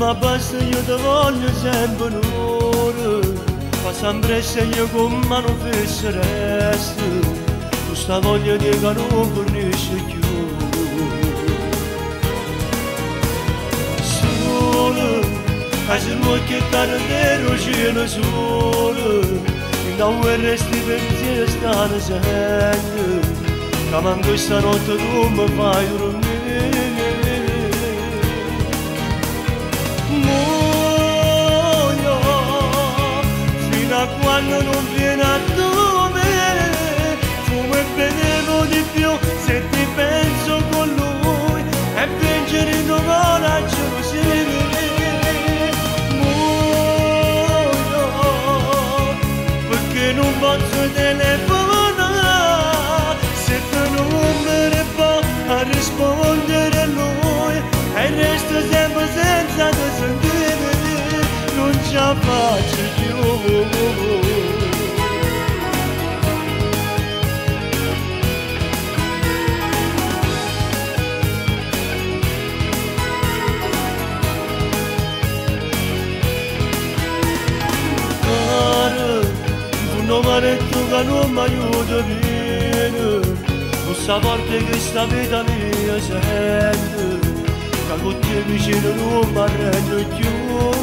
ma basta io ti voglio sempre l'ora, fa sempre se io con mano fesseresti, questa voglia di che non fornisce più. Solo, a se non che tardiero cielo solo, da un resti pensieri stanno sempre, che manco stanotte tu mi fai dormire. Quando non viene a me, come vedevo di più se ti penso con lui e vincere in la gelosia. Muoio perché non posso telefonare, se tu non me ne fa a rispondere a lui e resto sempre senza te sentire, non ce la faccio più. Non mi ha detto che non mi aiuta bene, non sapete che sta vita mia sente, che con te vicino non mi arrendo più.